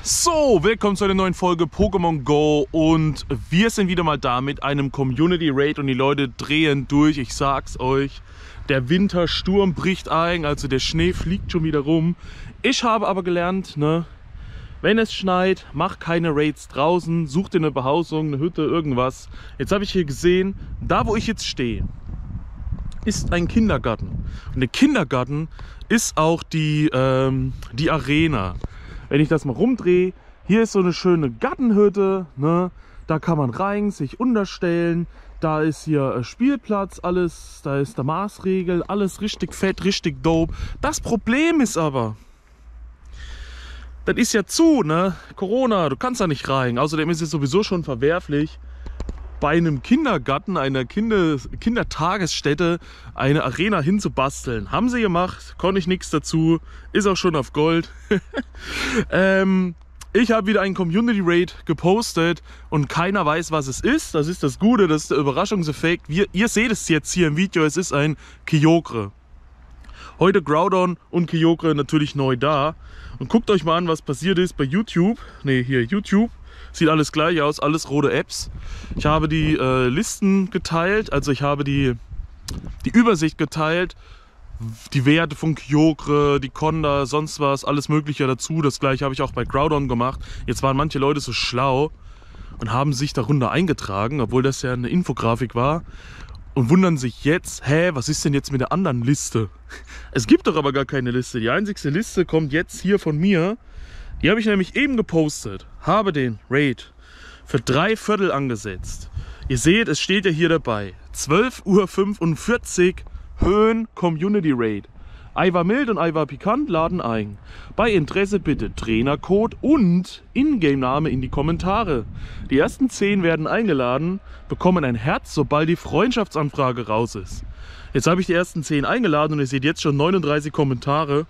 So, willkommen zu einer neuen Folge Pokémon Go und wir sind wieder mal da mit einem Community Raid und die Leute drehen durch, ich sag's euch. Der Wintersturm bricht ein, also der Schnee fliegt schon wieder rum. Ich habe aber gelernt, ne, wenn es schneit, mach keine Raids draußen, such dir eine Behausung, eine Hütte, irgendwas. Jetzt habe ich hier gesehen, da wo ich jetzt stehe, ist ein Kindergarten. Und der Kindergarten ist auch die Arena. Wenn ich das mal rumdrehe, hier ist so eine schöne Gartenhütte, ne? Da kann man rein, sich unterstellen, da ist hier Spielplatz, alles, da ist der Maßregel, alles richtig fett, richtig dope. Das Problem ist aber, das ist ja zu, ne? Corona, du kannst da nicht rein. Außerdem ist es sowieso schon verwerflich, bei einem Kindergarten, einer Kindertagesstätte, eine Arena hinzubasteln. Haben sie gemacht, konnte ich nichts dazu, ist auch schon auf Gold. Ich habe wieder einen Community Raid gepostet und keiner weiß, was es ist. Das ist das Gute, das ist der Überraschungseffekt. Ihr seht es jetzt hier im Video, es ist ein Kyogre. Heute Groudon und Kyogre natürlich neu da. Und guckt euch mal an, was passiert ist bei YouTube. Ne, hier YouTube. Sieht alles gleich aus, alles rote Apps. Ich habe die Listen geteilt, also ich habe die Übersicht geteilt. Die Werte von Kyogre, die Conda, sonst was, alles mögliche dazu. Das gleiche habe ich auch bei Groudon gemacht. Jetzt waren manche Leute so schlau und haben sich darunter eingetragen, obwohl das ja eine Infografik war. Und wundern sich jetzt, hä, was ist denn jetzt mit der anderen Liste? Es gibt doch aber gar keine Liste. Die einzigste Liste kommt jetzt hier von mir. Die habe ich nämlich eben gepostet, habe den Raid für 3/4 angesetzt. Ihr seht, es steht ja hier dabei, 12:45 Uhr Höhen Community Raid. Aiwa Mild und Aiwa Pikant laden ein. Bei Interesse bitte Trainercode und Ingame-Name in die Kommentare. Die ersten 10 werden eingeladen, bekommen ein Herz, sobald die Freundschaftsanfrage raus ist. Jetzt habe ich die ersten 10 eingeladen und ihr seht jetzt schon 39 Kommentare.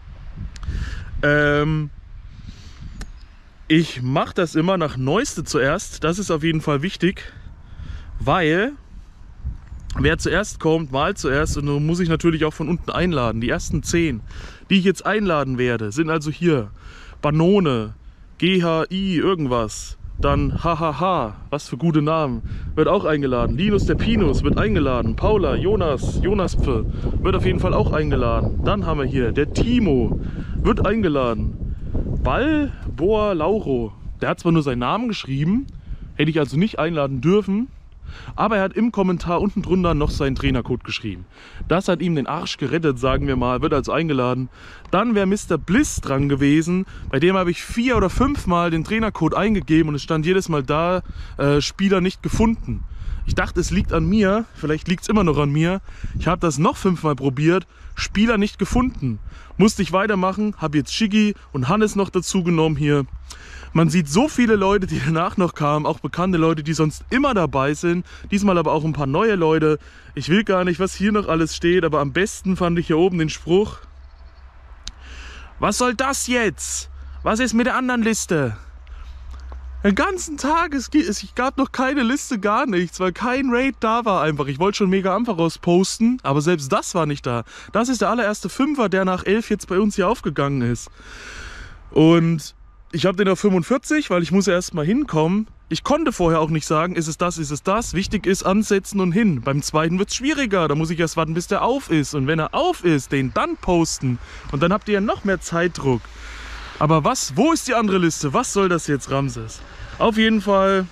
Ich mache das immer nach Neueste zuerst, das ist auf jeden Fall wichtig, weil wer zuerst kommt, mal zuerst und dann muss ich natürlich auch von unten einladen. Die ersten 10, die ich jetzt einladen werde, sind also hier Banone, GHI, irgendwas, dann HHH, was für gute Namen, wird auch eingeladen. Linus der Pinus wird eingeladen, Paula, Jonas Pfe wird auf jeden Fall auch eingeladen. Dann haben wir hier der Timo, wird eingeladen. Boa Lauro, der hat zwar nur seinen Namen geschrieben, hätte ich also nicht einladen dürfen, aber er hat im Kommentar unten drunter noch seinen Trainercode geschrieben. Das hat ihm den Arsch gerettet, sagen wir mal, wird also eingeladen. Dann wäre Mr. Bliss dran gewesen, bei dem habe ich 4 oder 5 Mal den Trainercode eingegeben und es stand jedes Mal da, Spieler nicht gefunden. Ich dachte, es liegt an mir, vielleicht liegt es immer noch an mir. Ich habe das noch 5 Mal probiert, Spieler nicht gefunden. Musste ich weitermachen, habe jetzt Shiggy und Hannes noch dazu genommen hier. Man sieht so viele Leute, die danach noch kamen, auch bekannte Leute, die sonst immer dabei sind. Diesmal aber auch ein paar neue Leute. Ich will gar nicht, was hier noch alles steht, aber am besten fand ich hier oben den Spruch: Was soll das jetzt? Was ist mit der anderen Liste? Den ganzen Tag, es gab noch keine Liste, gar nichts, weil kein Raid da war einfach. Ich wollte schon Mega Ampharos posten, aber selbst das war nicht da. Das ist der allererste Fünfer, der nach 11 jetzt bei uns hier aufgegangen ist. Und ich habe den auf 45, weil ich muss ja erst mal hinkommen. Ich konnte vorher auch nicht sagen, ist es das, ist es das. Wichtig ist, ansetzen und hin. Beim zweiten wird es schwieriger, da muss ich erst warten, bis der auf ist. Und wenn er auf ist, den dann posten. Und dann habt ihr ja noch mehr Zeitdruck. Aber was, wo ist die andere Liste? Was soll das jetzt, Ramses? Auf jeden Fall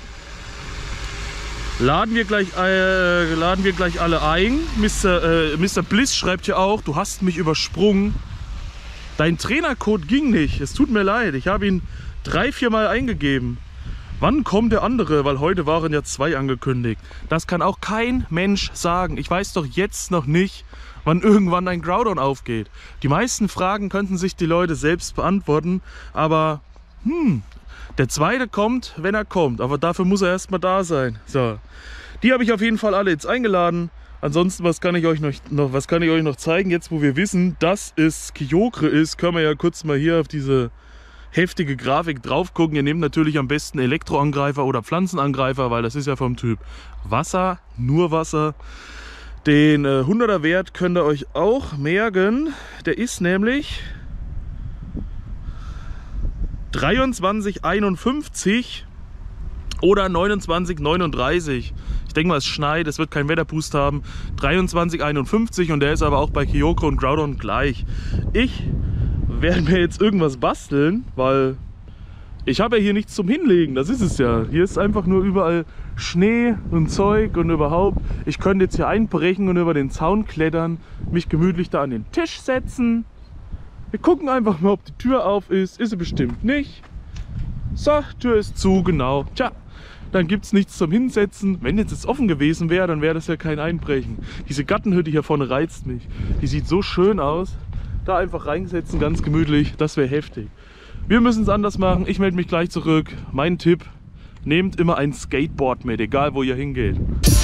laden wir gleich alle ein. Mr. Bliss schreibt ja auch, du hast mich übersprungen. Dein Trainercode ging nicht. Es tut mir leid. Ich habe ihn 3-4 Mal eingegeben. Wann kommt der andere? Weil heute waren ja 2 angekündigt. Das kann auch kein Mensch sagen. Ich weiß doch jetzt noch nicht, wann irgendwann ein Groudon aufgeht. Die meisten Fragen könnten sich die Leute selbst beantworten. Aber der zweite kommt, wenn er kommt. Aber dafür muss er erstmal da sein. So, die habe ich auf jeden Fall alle jetzt eingeladen. Ansonsten, was kann ich euch noch zeigen? Jetzt, wo wir wissen, dass es Kyogre ist, können wir ja kurz mal hier auf diese heftige Grafik drauf gucken. Ihr nehmt natürlich am besten Elektroangreifer oder Pflanzenangreifer, weil das ist ja vom Typ Wasser, nur Wasser. Den 100er Wert könnt ihr euch auch merken. Der ist nämlich 23,51 oder 29,39. Ich denke mal, es schneit, es wird kein Wetterboost haben. 23,51 und der ist aber auch bei Kyoko und Groudon gleich. Ich werde mir jetzt irgendwas basteln, weil ich habe ja hier nichts zum Hinlegen, das ist es ja. Hier ist einfach nur überall Schnee und Zeug und überhaupt. Ich könnte jetzt hier einbrechen und über den Zaun klettern, mich gemütlich da an den Tisch setzen. Wir gucken einfach mal, ob die Tür auf ist. Ist sie bestimmt nicht. So, Tür ist zu, genau. Tja, dann gibt es nichts zum Hinsetzen. Wenn jetzt es offen gewesen wäre, dann wäre das ja kein Einbrechen. Diese Gartenhütte hier vorne reizt mich. Die sieht so schön aus. Da einfach reinsetzen, ganz gemütlich, das wäre heftig. Wir müssen es anders machen. Ich melde mich gleich zurück. Mein Tipp, nehmt immer ein Skateboard mit, egal wo ihr hingeht.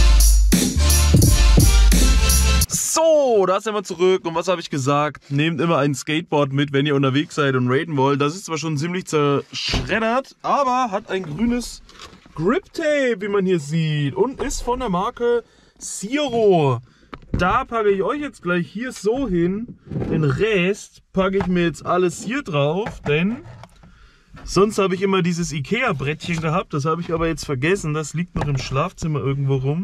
So, da sind wir zurück. Und was habe ich gesagt? Nehmt immer ein Skateboard mit, wenn ihr unterwegs seid und raiden wollt. Das ist zwar schon ziemlich zerschreddert, aber hat ein grünes Grip-Tape, wie man hier sieht. Und ist von der Marke Siro. Da packe ich euch jetzt gleich hier so hin. Den Rest packe ich mir jetzt alles hier drauf, denn sonst habe ich immer dieses Ikea-Brettchen gehabt. Das habe ich aber jetzt vergessen. Das liegt noch im Schlafzimmer irgendwo rum.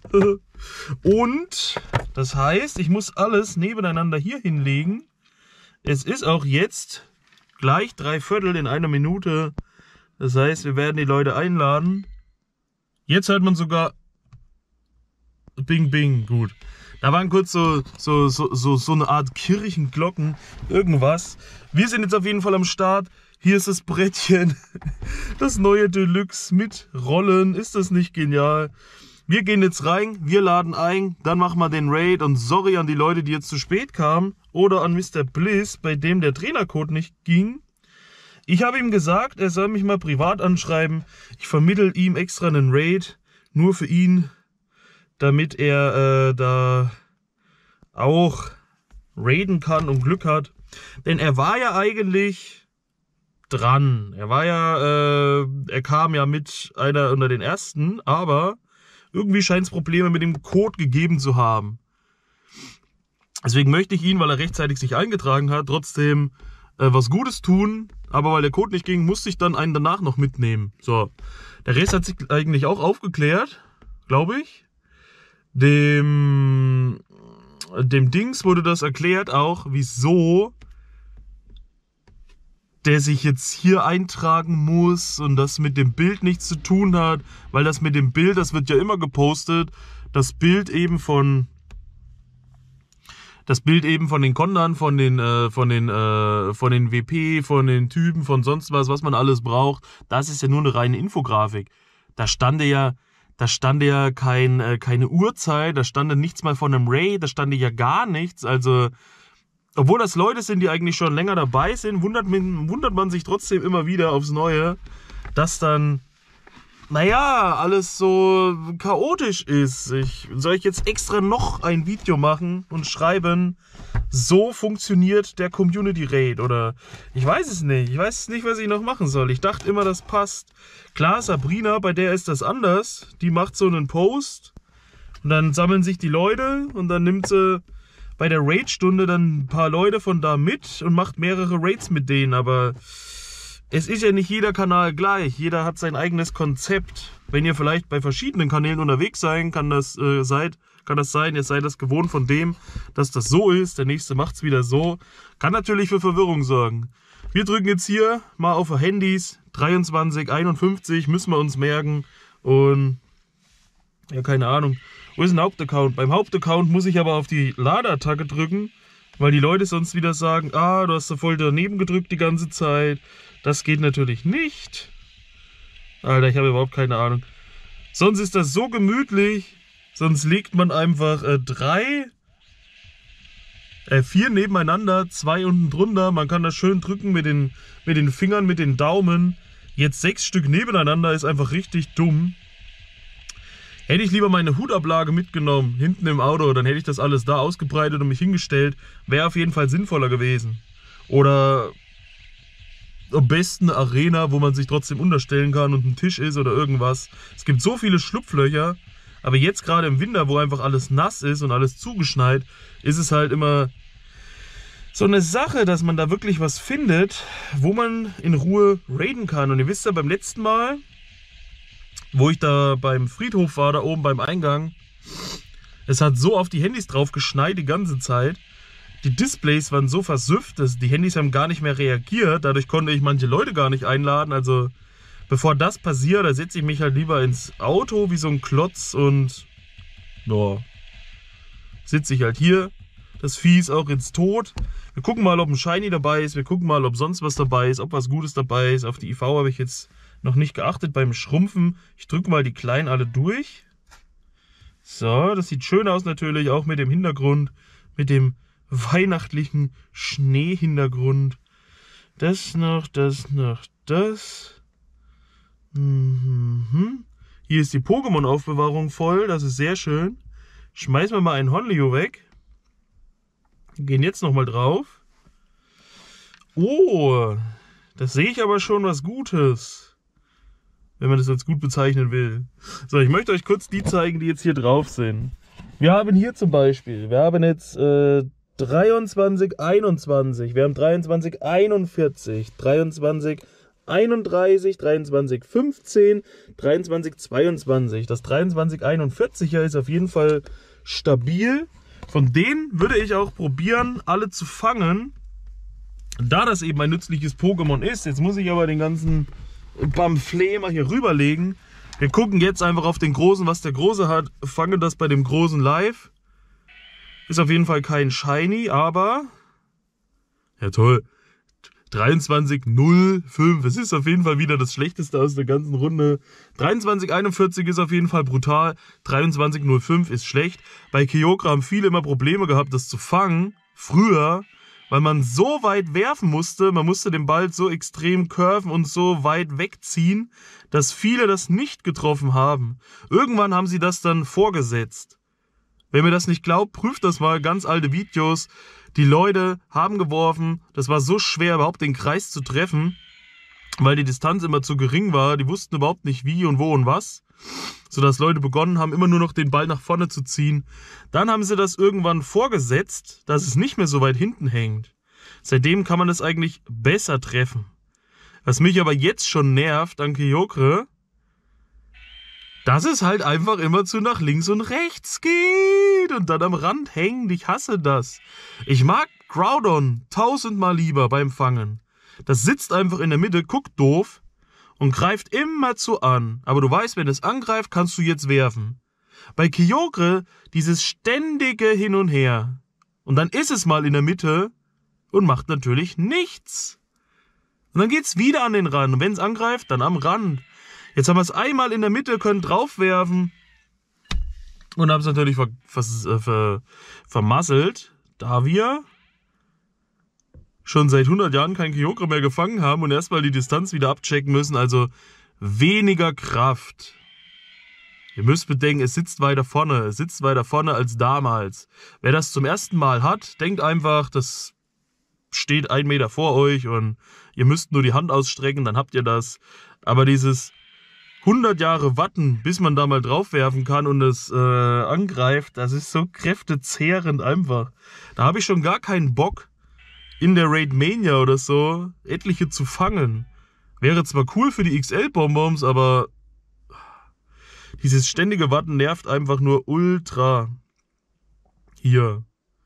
Und das heißt, ich muss alles nebeneinander hier hinlegen. Es ist auch jetzt gleich 3/4 in einer Minute. Das heißt, wir werden die Leute einladen. Jetzt hört man sogar Bing Bing, gut. Da waren kurz so eine Art Kirchenglocken, irgendwas. Wir sind jetzt auf jeden Fall am Start. Hier ist das Brettchen, das neue Deluxe mit Rollen. Ist das nicht genial? Wir gehen jetzt rein, wir laden ein, dann machen wir den Raid. Und sorry an die Leute, die jetzt zu spät kamen. Oder an Mr. Bliss, bei dem der Trainercode nicht ging. Ich habe ihm gesagt, er soll mich mal privat anschreiben. Ich vermittle ihm extra einen Raid, nur für ihn, damit er da auch raiden kann und Glück hat. Denn er war ja eigentlich dran. Er kam ja mit einer unter den ersten, aber irgendwie scheint es Probleme mit dem Code gegeben zu haben. Deswegen möchte ich ihn, weil er rechtzeitig sich eingetragen hat, trotzdem was Gutes tun. Aber weil der Code nicht ging, musste ich dann einen danach noch mitnehmen. So, der Rest hat sich eigentlich auch aufgeklärt, glaube ich. Dem Dings wurde das erklärt auch, wieso der sich jetzt hier eintragen muss und das mit dem Bild nichts zu tun hat, weil das mit dem Bild, das wird ja immer gepostet, das Bild eben von den Kondern, von den WP, von den Typen, von sonst was man alles braucht, das ist ja nur eine reine Infografik. Da stand ja keine Uhrzeit, da stand nichts mal von einem Raid, da stand ja gar nichts. Also, obwohl das Leute sind, die eigentlich schon länger dabei sind, wundert man sich trotzdem immer wieder aufs Neue, dass dann, naja, alles so chaotisch ist. Soll ich jetzt extra noch ein Video machen und schreiben, so funktioniert der Community Raid? Oder ich weiß es nicht. Ich weiß nicht, was ich noch machen soll. Ich dachte immer, das passt. Klar, Sabrina, bei der ist das anders. Die macht so einen Post und dann sammeln sich die Leute und dann nimmt sie bei der Raid-Stunde dann ein paar Leute von da mit und macht mehrere Raids mit denen. Aber es ist ja nicht jeder Kanal gleich. Jeder hat sein eigenes Konzept. Wenn ihr vielleicht bei verschiedenen Kanälen unterwegs seid, kann das sein, ihr seid das gewohnt von dem, dass das so ist. Der nächste macht es wieder so. Kann natürlich für Verwirrung sorgen. Wir drücken jetzt hier mal auf Handys. 23,51 müssen wir uns merken. Und ja, keine Ahnung. Wo ist ein Hauptaccount? Beim Hauptaccount muss ich aber auf die Ladeattacke drücken, weil die Leute sonst wieder sagen, du hast da voll daneben gedrückt die ganze Zeit. Das geht natürlich nicht. Alter, ich habe überhaupt keine Ahnung. Sonst ist das so gemütlich. Sonst legt man einfach 4 nebeneinander, 2 unten drunter. Man kann das schön drücken mit den Fingern, mit den Daumen. Jetzt 6 Stück nebeneinander ist einfach richtig dumm. Hätte ich lieber meine Hutablage mitgenommen, hinten im Auto, dann hätte ich das alles da ausgebreitet und mich hingestellt. Wäre auf jeden Fall sinnvoller gewesen. Oder am besten eine Arena, wo man sich trotzdem unterstellen kann und ein Tisch ist oder irgendwas. Es gibt so viele Schlupflöcher, aber jetzt gerade im Winter, wo einfach alles nass ist und alles zugeschneit, ist es halt immer so eine Sache, dass man da wirklich was findet, wo man in Ruhe raiden kann. Und ihr wisst ja, beim letzten Mal, wo ich da beim Friedhof war, da oben beim Eingang, es hat so auf die Handys drauf geschneit die ganze Zeit. Die Displays waren so versüfft, dass die Handys haben gar nicht mehr reagiert. Dadurch konnte ich manche Leute gar nicht einladen. Also bevor das passiert, da setze ich mich halt lieber ins Auto wie so ein Klotz und ja, sitze ich halt hier. Das Vieh ist auch ins Tod. Wir gucken mal, ob ein Shiny dabei ist. Wir gucken mal, ob sonst was dabei ist, ob was Gutes dabei ist. Auf die IV habe ich jetzt noch nicht geachtet beim Schrumpfen. Ich drücke mal die Kleinen alle durch. So, das sieht schön aus natürlich, auch mit dem Hintergrund, mit dem weihnachtlichen Schneehintergrund. Das noch, das noch, das. Hier ist die Pokémon-Aufbewahrung voll, das ist sehr schön. Schmeißen wir mal einen Honleo weg. Gehen jetzt nochmal drauf. Oh, das sehe ich aber schon was Gutes. Wenn man das als gut bezeichnen will. So, ich möchte euch kurz die zeigen, die jetzt hier drauf sind. Wir haben hier zum Beispiel, wir haben jetzt 2321, wir haben 2341, 2331, 2315, 2322. Das 2341er ist auf jeden Fall stabil. Von denen würde ich auch probieren, alle zu fangen, da das eben ein nützliches Pokémon ist. Jetzt muss ich aber den ganzen Pamphlet mal hier rüberlegen. Wir gucken jetzt einfach auf den Großen, was der Große hat, fangen das bei dem Großen live. Ist auf jeden Fall kein Shiny, aber ja toll, 2305, es ist auf jeden Fall wieder das Schlechteste aus der ganzen Runde. 2341 ist auf jeden Fall brutal, 2305 ist schlecht. Bei Kyogre haben viele immer Probleme gehabt, das zu fangen, früher, weil man so weit werfen musste, man musste den Ball so extrem curven und so weit wegziehen, dass viele das nicht getroffen haben. Irgendwann haben sie das dann vorgesetzt. Wenn mir das nicht glaubt, prüft das mal, ganz alte Videos. Die Leute haben geworfen, das war so schwer, überhaupt den Kreis zu treffen, weil die Distanz immer zu gering war. Die wussten überhaupt nicht wie und wo und was, sodass Leute begonnen haben, immer nur noch den Ball nach vorne zu ziehen. Dann haben sie das irgendwann vorgesetzt, dass es nicht mehr so weit hinten hängt. Seitdem kann man es eigentlich besser treffen. Was mich aber jetzt schon nervt an Kyogre, dass es halt einfach immer zu nach links und rechts geht und dann am Rand hängt. Ich hasse das. Ich mag Groudon 1000-mal lieber beim Fangen. Das sitzt einfach in der Mitte, guckt doof und greift immerzu an. Aber du weißt, wenn es angreift, kannst du jetzt werfen. Bei Kyogre dieses ständige Hin und Her. Und dann ist es mal in der Mitte und macht natürlich nichts. Und dann geht's wieder an den Rand. Und wenn es angreift, dann am Rand. Jetzt haben wir es einmal in der Mitte, können draufwerfen und haben es natürlich vermasselt, da wir schon seit 100 Jahren kein Kyogre mehr gefangen haben und erstmal die Distanz wieder abchecken müssen, also weniger Kraft. Ihr müsst bedenken, es sitzt weiter vorne als damals. Wer das zum ersten Mal hat, denkt einfach, das steht 1 Meter vor euch und ihr müsst nur die Hand ausstrecken, dann habt ihr das. Aber dieses 100 Jahre warten, bis man da mal drauf werfen kann und es angreift, das ist so kräftezehrend einfach. Da habe ich schon gar keinen Bock, in der Raid Mania oder so etliche zu fangen. Wäre zwar cool für die XL-Bonbons, aber dieses ständige Warten nervt einfach nur ultra. Hier.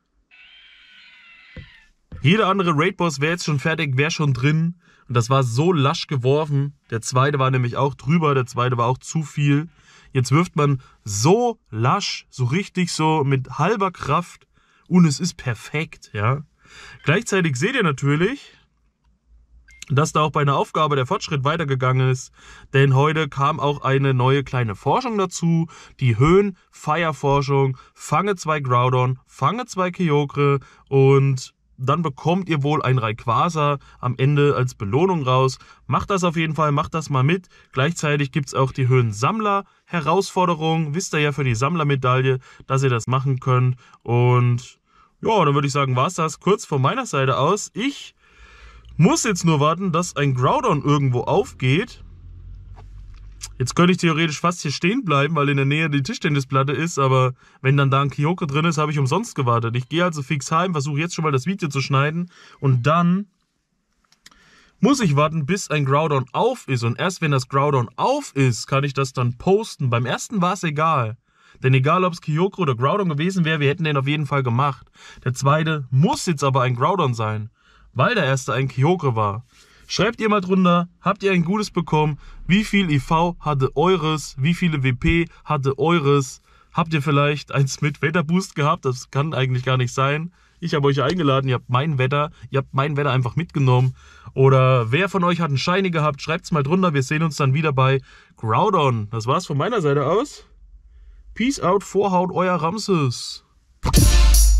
Jeder andere Raid-Boss wäre jetzt schon fertig, wäre schon drin. Und das war so lasch geworfen. Der zweite war nämlich auch drüber, der zweite war auch zu viel. Jetzt wirft man so lasch, so richtig so mit halber Kraft und es ist perfekt, ja. Gleichzeitig seht ihr natürlich, dass da auch bei einer Aufgabe der Fortschritt weitergegangen ist, denn heute kam auch eine neue kleine Forschung dazu, die Höhen-Fire-Forschung, fange 2 Groudon, fange 2 Kyogre und dann bekommt ihr wohl ein Rayquaza am Ende als Belohnung raus. Macht das auf jeden Fall, macht das mal mit. Gleichzeitig gibt es auch die Höhen-Sammler-Herausforderung. Wisst ihr ja für die Sammlermedaille, dass ihr das machen könnt. Und ja, dann würde ich sagen, war es das kurz von meiner Seite aus. Ich muss jetzt nur warten, dass ein Groudon irgendwo aufgeht. Jetzt könnte ich theoretisch fast hier stehen bleiben, weil in der Nähe die Tischtennisplatte ist, aber wenn dann da ein Kyoko drin ist, habe ich umsonst gewartet. Ich gehe also fix heim, versuche jetzt schon mal das Video zu schneiden und dann muss ich warten, bis ein Groudon auf ist. Und erst wenn das Groudon auf ist, kann ich das dann posten. Beim ersten war es egal. Denn egal, ob es Kyoko oder Groudon gewesen wäre, wir hätten den auf jeden Fall gemacht. Der zweite muss jetzt aber ein Groudon sein, weil der erste ein Kyoko war. Schreibt ihr mal drunter, habt ihr ein gutes bekommen? Wie viel IV hatte eures? Wie viele WP hatte eures? Habt ihr vielleicht eins mit Wetterboost gehabt? Das kann eigentlich gar nicht sein. Ich habe euch eingeladen, ihr habt mein Wetter einfach mitgenommen. Oder wer von euch hat einen Shiny gehabt? Schreibt es mal drunter. Wir sehen uns dann wieder bei Groudon. Das war's von meiner Seite aus. Peace out, Vorhaut, euer Ramses.